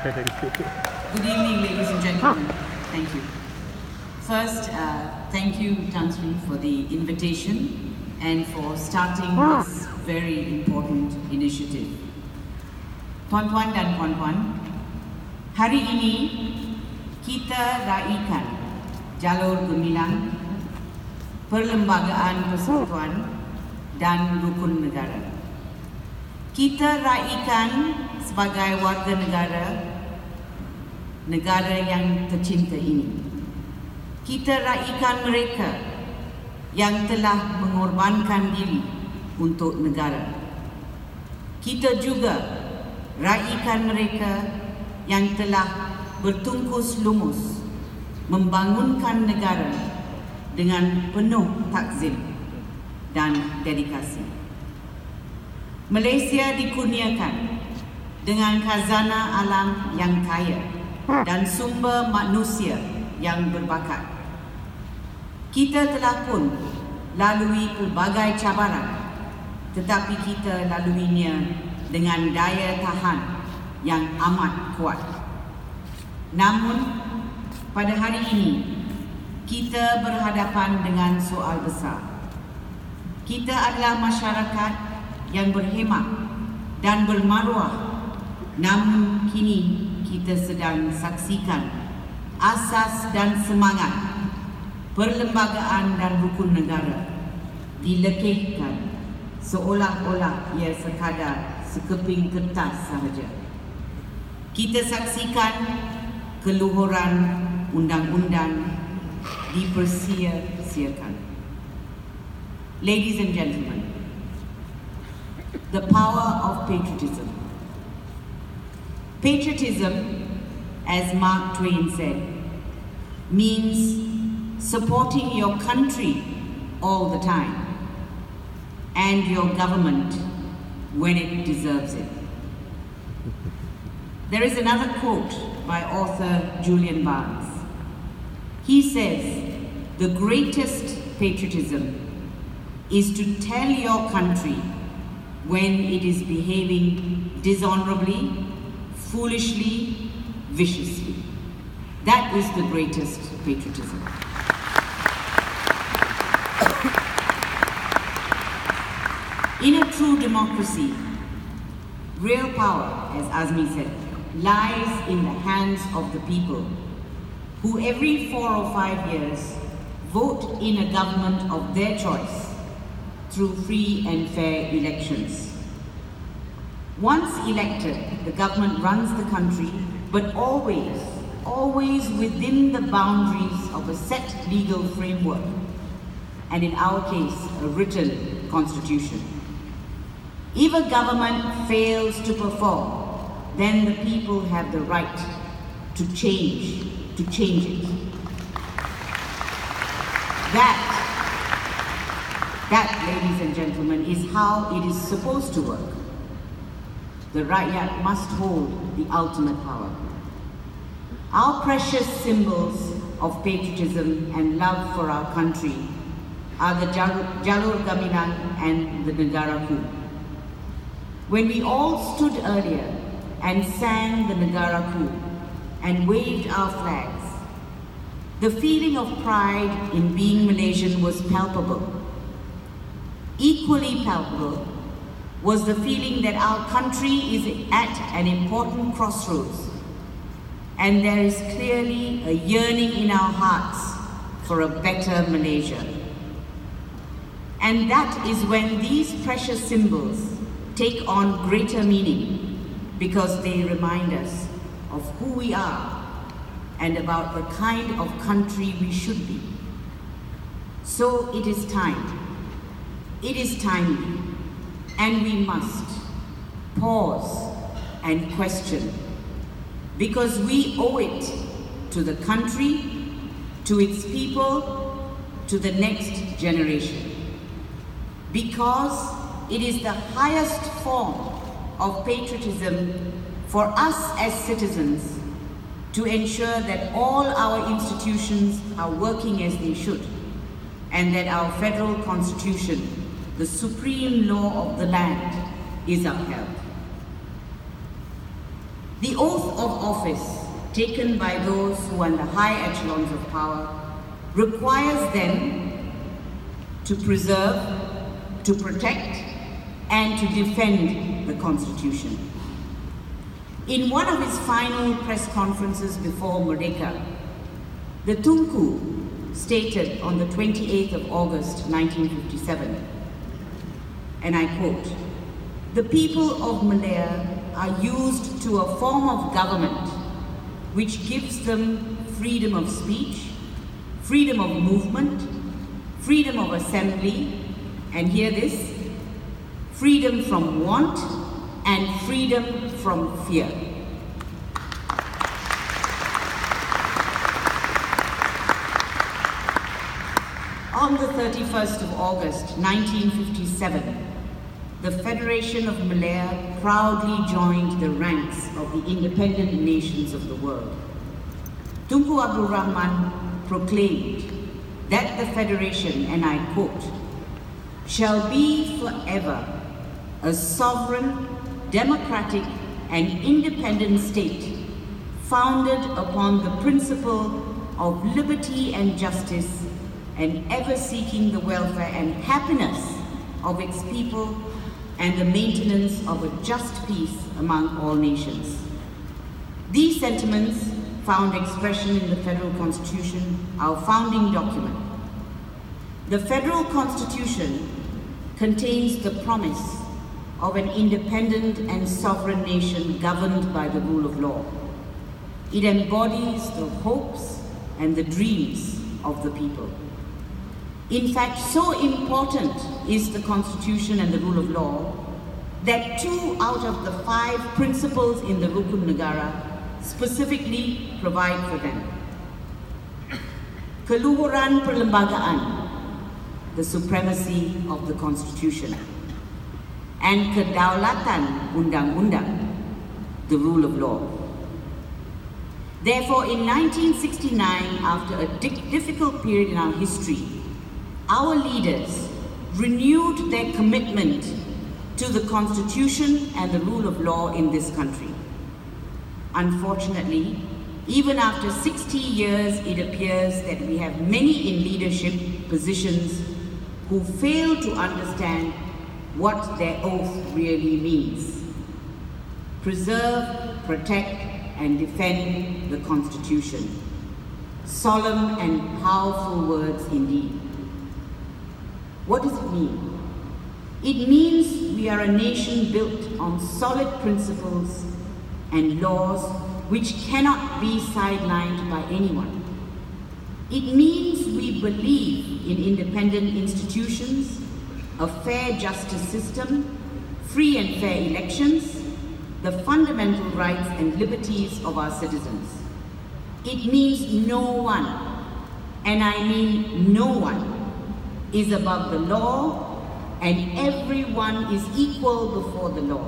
Good evening, ladies and gentlemen. Thank you. First, thank you, Tan Sri, for the invitation and for starting this very important initiative. Tuan-tuan dan puan-puan, hari ini kita raikan Jalur Gemilang, Perlembagaan Persekutuan dan Rukun Negara. Kita raikan sebagai warga negara yang tercinta ini. Kita raikan mereka yang telah mengorbankan diri untuk negara. Kita juga raikan mereka yang telah bertungkus lumus membangunkan negara dengan penuh takzim dan dedikasi. Malaysia dikurniakan dengan khazanah alam yang kaya dan sumber manusia yang berbakat. Kita telah pun lalui pelbagai cabaran, tetapi kita laluinya dengan daya tahan yang amat kuat. Namun, pada hari ini, kita berhadapan dengan soal besar. Kita adalah masyarakat yang berhemat dan bermaruah, namun kini kita sedang saksikan asas dan semangat perlembagaan dan rukun negara dilekehkan seolah-olah ia sekadar sekeping kertas sahaja. Kita saksikan keluhuran undang-undang dipersia-siakan. Ladies and gentlemen, the power of patriotism. Patriotism, as Mark Twain said, means supporting your country all the time and your government when it deserves it. There is another quote by author Julian Barnes. He says, "The greatest patriotism is to tell your country when it is behaving dishonorably, foolishly, viciously. That is the greatest patriotism." In a true democracy, real power, as Azmi said, lies in the hands of the people, who every 4 or 5 years vote in a government of their choice through free and fair elections. Once elected, the government runs the country, but always within the boundaries of a set legal framework, and in our case, a written constitution. If a government fails to perform, then the people have the right to change it. That, ladies and gentlemen, is how it is supposed to work. The Rakyat must hold the ultimate power. Our precious symbols of patriotism and love for our country are the Jalur Gemilang and the Negaraku. When we all stood earlier and sang the Negaraku and waved our flags, the feeling of pride in being Malaysian was palpable. Equally palpable was the feeling that our country is at an important crossroads, and there is clearly a yearning in our hearts for a better Malaysia. And that is when these precious symbols take on greater meaning, because they remind us of who we are and about the kind of country we should be. So it is time. It is timely, and we must pause and question, because we owe it to the country, to its people, to the next generation. Because it is the highest form of patriotism for us as citizens to ensure that all our institutions are working as they should, and that our federal constitution, the supreme law of the land, is upheld. The oath of office taken by those who are in the high echelons of power requires them to preserve, to protect, and to defend the Constitution. In one of his final press conferences before Merdeka, the Tunku stated on the 28th of August 1957, and I quote, "The people of Malaya are used to a form of government which gives them freedom of speech, freedom of movement, freedom of assembly, and hear this, freedom from want and freedom from fear." On the 31st of August 1957, the Federation of Malaya proudly joined the ranks of the independent nations of the world. Tunku Abdul Rahman proclaimed that the Federation, and I quote, "shall be forever a sovereign, democratic, and independent state founded upon the principle of liberty and justice and ever seeking the welfare and happiness of its people and the maintenance of a just peace among all nations." These sentiments found expression in the Federal Constitution, our founding document. The Federal Constitution contains the promise of an independent and sovereign nation governed by the rule of law. It embodies the hopes and the dreams of the people. In fact, so important is the Constitution and the rule of law that 2 out of the 5 principles in the Rukun Negara specifically provide for them. Keluhuran Perlembagaan, the supremacy of the Constitution, and Kedaulatan Undang-Undang, the rule of law. Therefore, in 1969, after a difficult period in our history, our leaders renewed their commitment to the Constitution and the rule of law in this country. Unfortunately, even after 60 years, it appears that we have many in leadership positions who fail to understand what their oath really means. Preserve, protect, and defend the Constitution. Solemn and powerful words indeed. What does it mean? It means we are a nation built on solid principles and laws which cannot be sidelined by anyone. It means we believe in independent institutions, a fair justice system, free and fair elections, the fundamental rights and liberties of our citizens. It means no one, and I mean no one, is above the law, and everyone is equal before the law.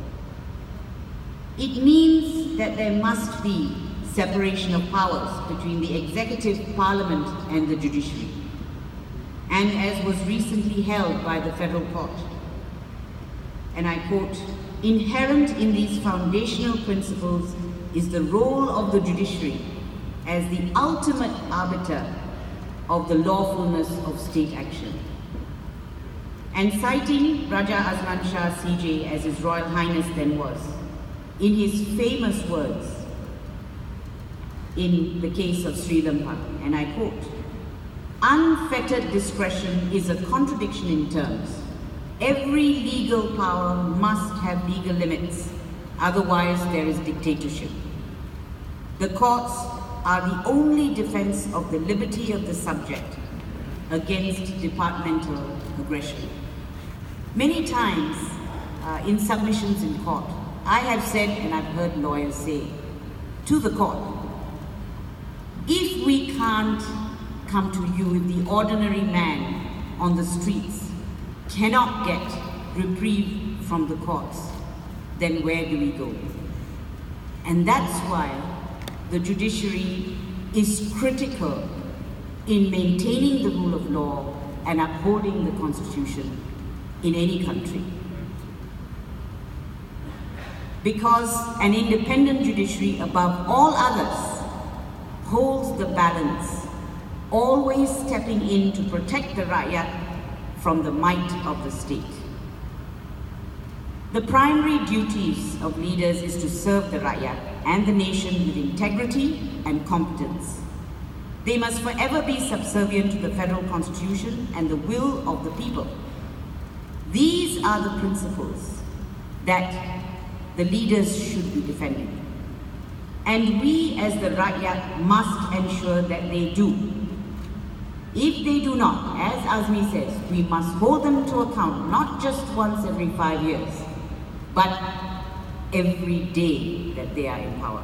It means that there must be separation of powers between the executive, parliament, and the judiciary. And as was recently held by the federal court, and I quote, "Inherent in these foundational principles is the role of the judiciary as the ultimate arbiter of the lawfulness of state action." And citing Raja Azman Shah CJ, as His Royal Highness then was, in his famous words in the case of Sri Lanka, and I quote, "Unfettered discretion is a contradiction in terms. Every legal power must have legal limits, otherwise there is dictatorship. The courts are the only defense of the liberty of the subject against departmental aggression." Many times in submissions in court, I have said, and I've heard lawyers say to the court, if we can't come to you, if the ordinary man on the streets cannot get reprieve from the courts, then where do we go? And that's why the judiciary is critical in maintaining the rule of law and upholding the Constitution in any country. because an independent judiciary above all others holds the balance, always stepping in to protect the Rakyat from the might of the state. The primary duties of leaders is to serve the Rakyat and the nation with integrity and competence. They must forever be subservient to the federal constitution and the will of the people. These are the principles that the leaders should be defending. And we as the Rakyat must ensure that they do. If they do not, as Azmi says, we must hold them to account, not just once every 5 years, but every day that they are in power.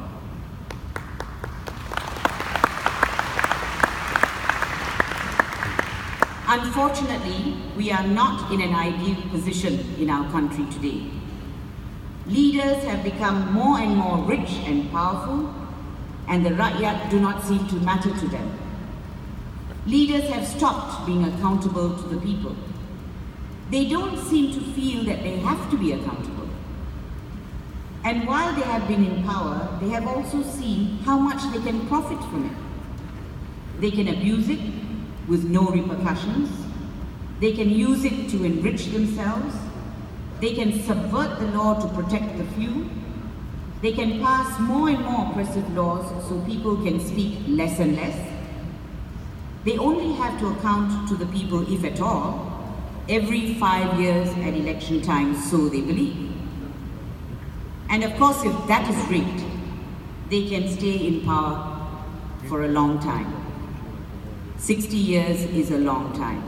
Unfortunately, we are not in an ideal position in our country today. Leaders have become more and more rich and powerful, and the Rakyat do not seem to matter to them. Leaders have stopped being accountable to the people. They don't seem to feel that they have to be accountable. And while they have been in power, they have also seen how much they can profit from it. They can abuse it with no repercussions. They can use it to enrich themselves. They can subvert the law to protect the few. They can pass more and more oppressive laws so people can speak less and less. They only have to account to the people, if at all, every 5 years at election time, so they believe. And of course, if that is rigged, they can stay in power for a long time. 60 years is a long time.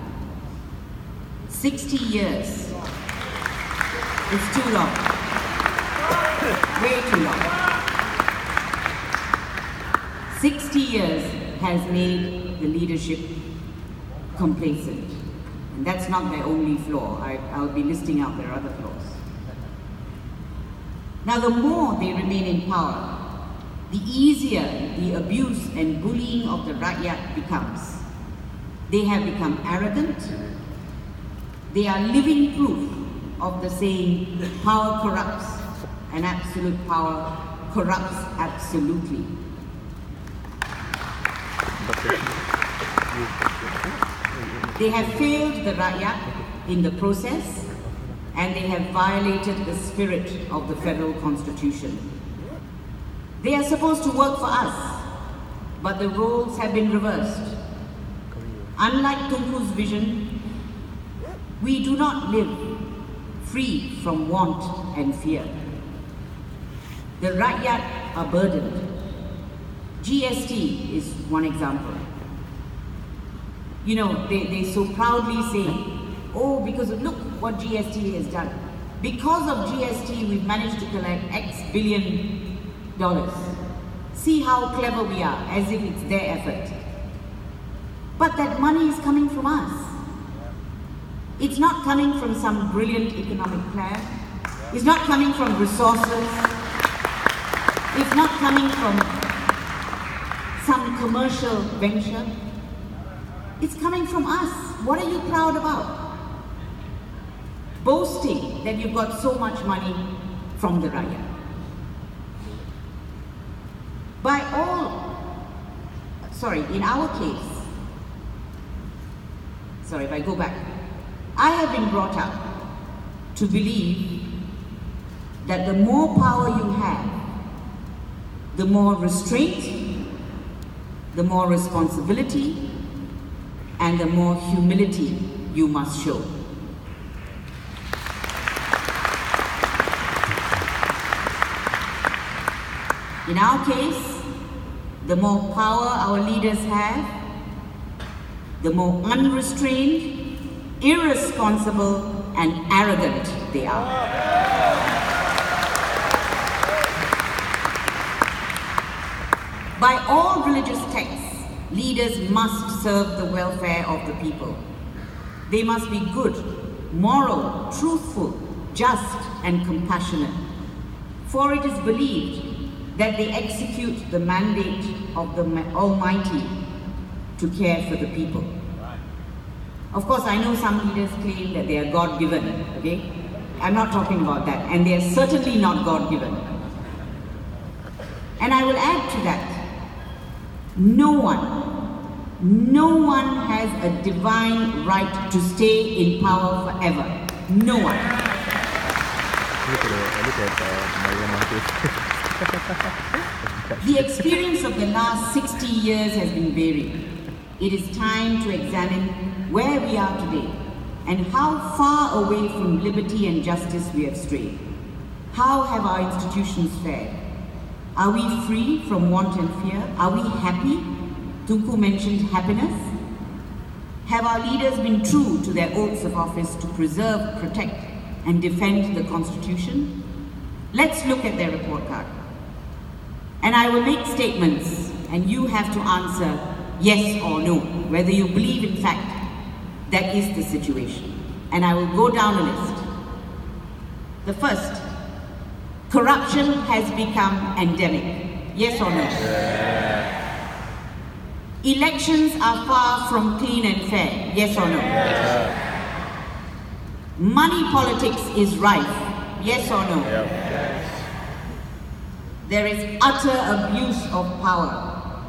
60 years is too long. Way too long. 60 years has made the leadership complacent. And that's not their only flaw. I'll be listing out their other flaws. Now, the more they remain in power, the easier the abuse and bullying of the Rakyat becomes. They have become arrogant. They are living proof of the saying, power corrupts, and absolute power corrupts absolutely. They have failed the Rakyat in the process, and they have violated the spirit of the federal constitution. They are supposed to work for us, but the roles have been reversed. Unlike Tunku's vision, we do not live free from want and fear. The Rakyat are burdened. GST is one example. You know, they so proudly say, oh, because look what GST has done. Because of GST, we've managed to collect X billion dollars. See how clever we are, as if it's their effort. But that money is coming from us. It's not coming from some brilliant economic plan. It's not coming from resources. It's not coming from some commercial venture. It's coming from us. What are you proud about? Boasting that you've got so much money from the Rakyat. In our case, if I go back, I have been brought up to believe that the more power you have, the more restraint, the more responsibility, and the more humility you must show. In our case, the more power our leaders have, the more unrestrained, irresponsible, and arrogant they are. By all religious texts, leaders must serve the welfare of the people. They must be good, moral, truthful, just, and compassionate. For it is believed that they execute the mandate of the Almighty to care for the people. Of course, I know some leaders claim that they are God-given, okay? I'm not talking about that, and they are certainly not God-given. And I will add to that, no one has a divine right to stay in power forever. No one. The experience of the last 60 years has been varied. It is time to examine where we are today and how far away from liberty and justice we have strayed. How have our institutions fared? Are we free from want and fear? Are we happy? Tunku mentioned happiness. Have our leaders been true to their oaths of office to preserve, protect, and defend the Constitution? Let's look at their report card. And I will make statements, and you have to answer yes or no, whether you believe in fact that is the situation. And I will go down a list. The first, corruption has become endemic. Yes or no? Elections are far from clean and fair. Yes or no? Money politics is rife. Yes or no? There is utter abuse of power.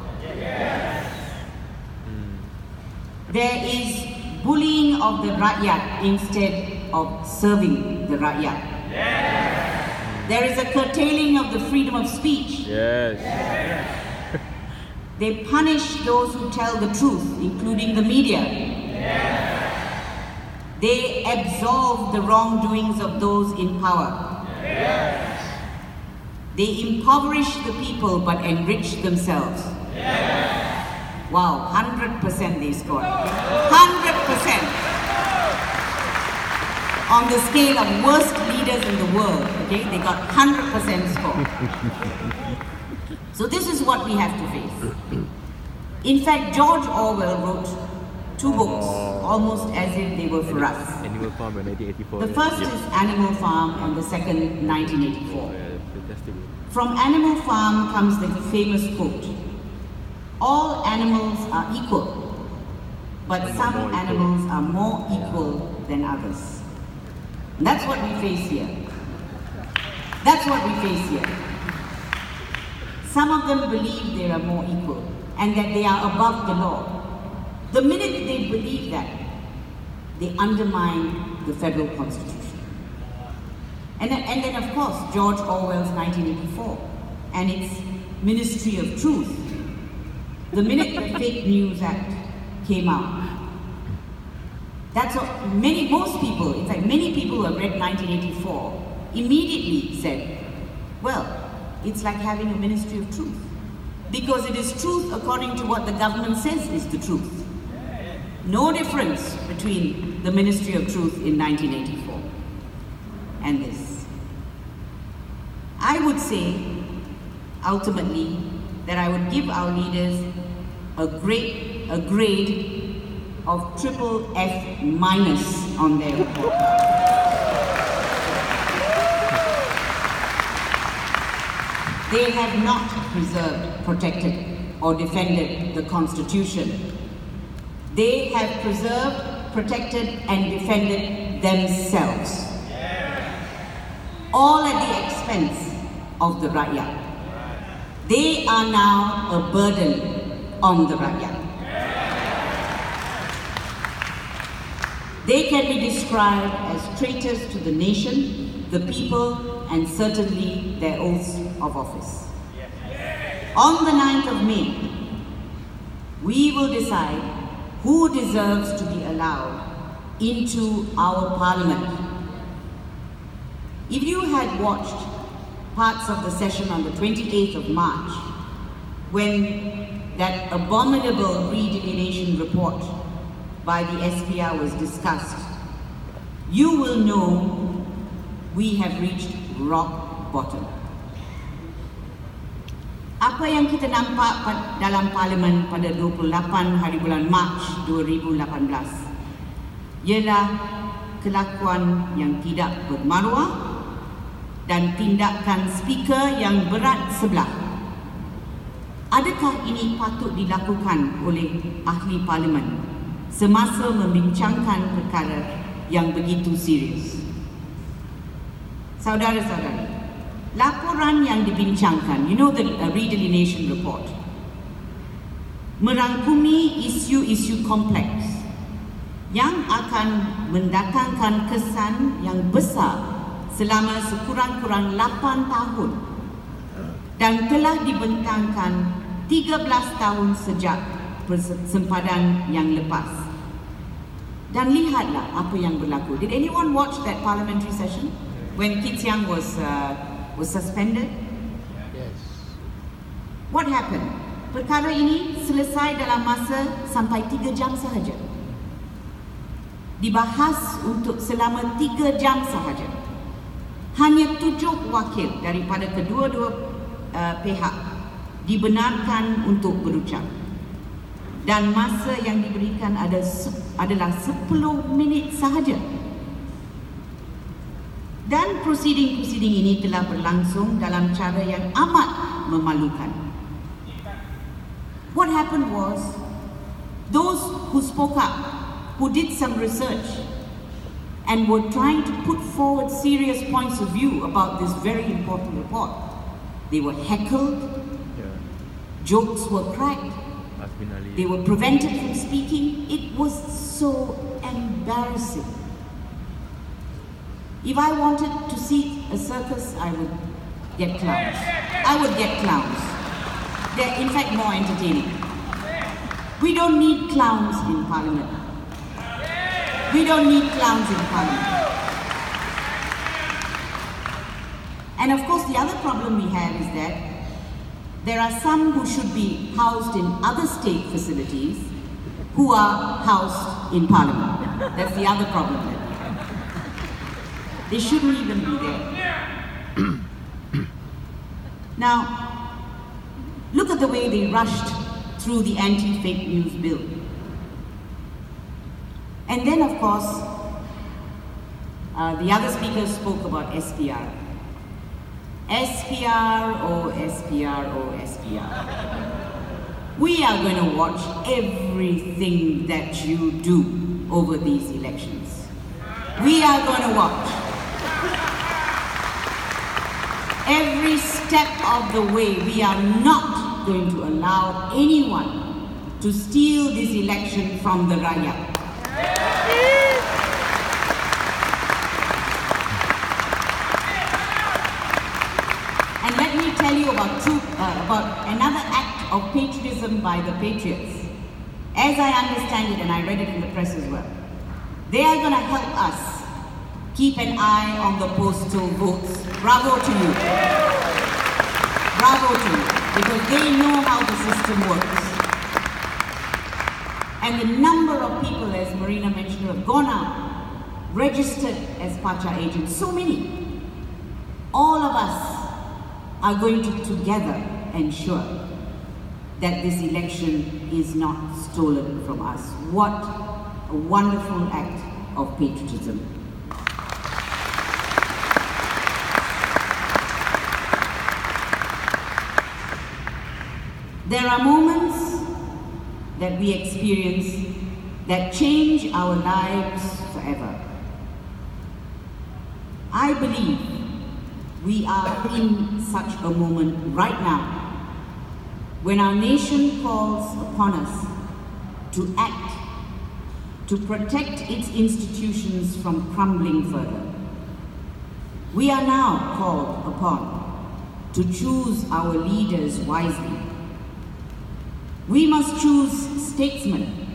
There is bullying of the rakyat instead of serving the rakyat. There is a curtailing of the freedom of speech. They punish those who tell the truth, including the media. They absolve the wrongdoings of those in power. They impoverish the people but enrich themselves. Wow, 100% they scored. 100%. On the scale of worst leaders in the world, okay, they got 100% score. So this is what we have to face. In fact, George Orwell wrote 2 books, almost as if they were for us. Animal Farm in 1984. The first is Animal Farm and the second, 1984. From Animal Farm comes the famous quote, all animals are equal, but some animals are more equal than others. And that's what we face here. That's what we face here. Some of them believe they are more equal and that they are above the law. The minute they believe that, they undermine the federal constitution. And then of course, George Orwell's 1984 and its Ministry of Truth. The minute the Fake News Act came out, that's what most people, in fact many people who have read 1984 immediately said, well, it's like having a Ministry of Truth. Because it is truth according to what the government says is the truth. No difference between the Ministry of Truth in 1984 and this. I would say, ultimately, that I would give our leaders a grade of FFF- on their report. They have not preserved, protected, or defended the Constitution. They have preserved, protected, and defended themselves. All at the expense of the rakyat. They are now a burden on the rakyat. They can be described as traitors to the nation, the people, and certainly their oaths of office. On the 9th of May, we will decide who deserves to be allowed into our parliament. If you had watched parts of the session on the 28th of March, when that abominable redelineation report by the SPR was discussed, you will know we have reached rock bottom. Apa yang kita nampak dalam parlimen pada 28 hari bulan Mac 2018 ialah kelakuan yang tidak bermaruah dan tindakan speaker yang berat sebelah. Adakah ini patut dilakukan oleh ahli parlimen semasa membincangkan perkara yang begitu serius? Saudara-saudari, laporan yang dibincangkan, you know the redelineation report, merangkumi isu-isu kompleks yang akan mendatangkan kesan yang besar selama sekurang-kurang 8 tahun dan telah dibentangkan 13 tahun sejak sempadan yang lepas. Dan lihatlah apa yang berlaku. Did anyone watch that parliamentary session when Kit Siang was suspended? Yes. What happened? Perkara ini selesai dalam masa sampai 3 jam sahaja. Dibahas untuk selama 3 jam sahaja. Hanya 7 wakil daripada kedua-dua pihak dibenarkan untuk berucap. Dan masa yang diberikan adalah 10 minit sahaja. Dan prosiding-prosiding ini telah berlangsung dalam cara yang amat memalukan. What happened was, those who spoke up, who did some research, and were trying to put forward serious points of view about this very important report, they were heckled, jokes were cracked, they were prevented from speaking. It was so embarrassing. If I wanted to see a circus, I would get clowns. I would get clowns. They're in fact more entertaining. We don't need clowns in Parliament. We don't need clowns in Parliament. And of course, the other problem we have is that there are some who should be housed in other state facilities who are housed in Parliament. That's the other problem that we have. They shouldn't even be there. Now, look at the way they rushed through the anti-fake news bill. And then, of course, the other speakers spoke about SPR. SPR, oh SPR, oh SPR. We are going to watch everything that you do over these elections. We are going to watch every step of the way. We are not going to allow anyone to steal this election from the Rakyat. And let me tell you about another act of patriotism by the Patriots. As I understand it, and I read it in the press as well, they are going to help us keep an eye on the postal votes. Bravo to you. Bravo to you, because they know how the system works. And the number of people, as Marina mentioned, have gone out, registered as Pacha agents, so many. All of us are going to together ensure that this election is not stolen from us. What a wonderful act of patriotism. There are moments that we experience that change our lives forever. I believe we are in such a moment right now, when our nation calls upon us to act, to protect its institutions from crumbling further. We are now called upon to choose our leaders wisely. We must choose statesmen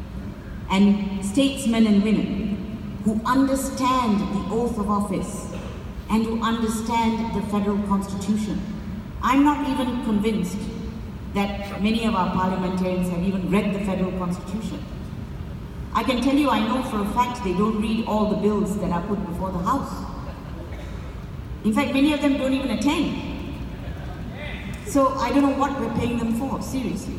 and women who understand the oath of office and who understand the federal constitution. I'm not even convinced that many of our parliamentarians have even read the federal constitution. I can tell you, I know for a fact they don't read all the bills that are put before the House. In fact, many of them don't even attend. So I don't know what we're paying them for, seriously.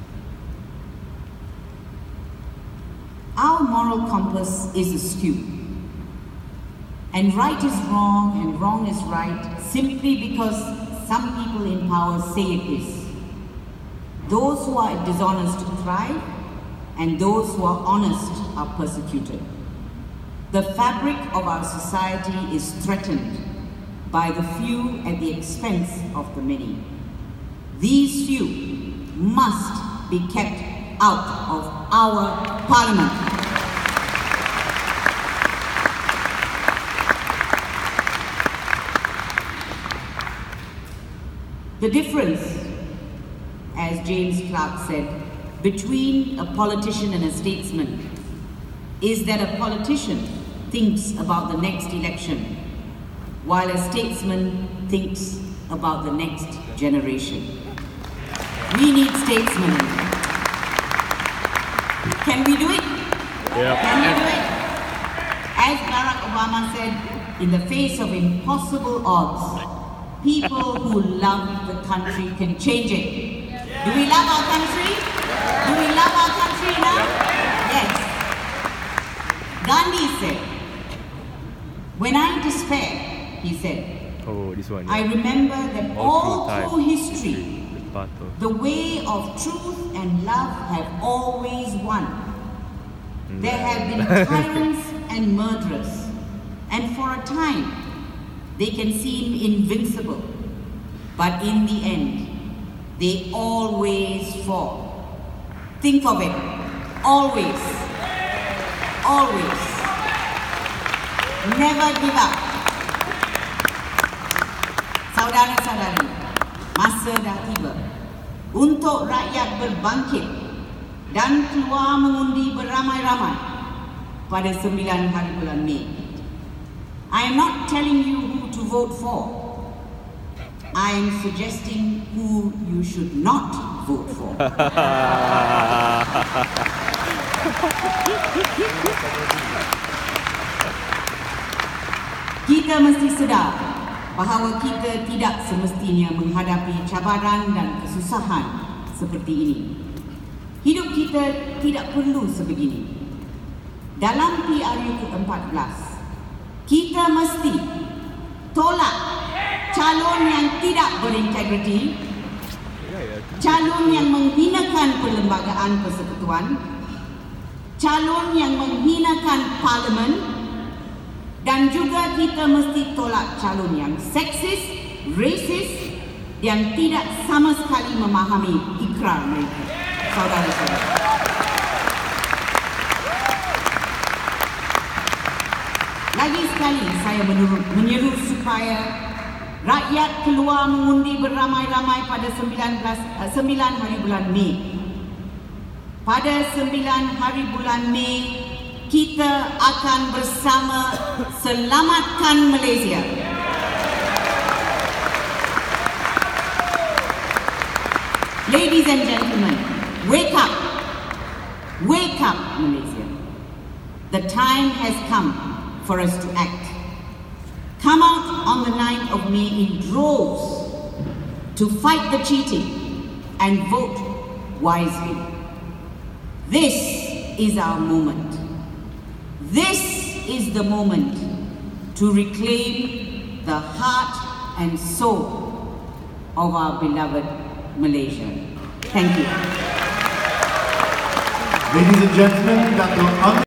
Our moral compass is askew. And right is wrong and wrong is right simply because some people in power say it is. Those who are dishonest thrive, and those who are honest are persecuted. The fabric of our society is threatened by the few at the expense of the many. These few must be kept out of our parliament. The difference, as James Clark said, between a politician and a statesman is that a politician thinks about the next election, while a statesman thinks about the next generation. We need statesmen. Can we do it? Yeah. Can we do it? As Barack Obama said, in the face of impossible odds, people who love the country can change it. Do we love our country? Do we love our country enough? Yes. Gandhi said, when I despair, he said, oh, this one, yeah. I remember that all through history, the the way of truth and love have always won. There have been tyrants and murderers, and for a time, they can seem invincible, but in the end, they always fall. Think of it, always, always. Never give up. Saudara-saudari, masa dah tiba untuk rakyat berbangkit dan keluar mengundi beramai-ramai pada 9 hari bulan Mei. I am not telling you who to vote for. I am suggesting who you should not vote for. Kita mesti sedar bahawa kita tidak semestinya menghadapi cabaran dan kesusahan seperti ini. Hidup kita tidak perlu sebegini. Dalam PRU ke-14, kita mesti tolak calon yang tidak berintegriti, calon yang menghinakan perlembagaan persekutuan, calon yang menghinakan parlimen, dan juga kita mesti tolak calon yang seksis, rasis, yang tidak sama sekali memahami ikrar mereka. Saudara-saudara, lagi sekali saya menyeru supaya rakyat keluar mengundi beramai-ramai pada 9 hari bulan Mei. Pada 9 hari bulan Mei, kita akan bersama selamatkan Malaysia. Ladies and gentlemen, wake up. Wake up, Malaysia. The time has come for us to act. Come out on the 9th of May in droves to fight the cheating and vote wisely. This is our moment. This is the moment to reclaim the heart and soul of our beloved Malaysia. Thank you. Ladies and gentlemen, Dato.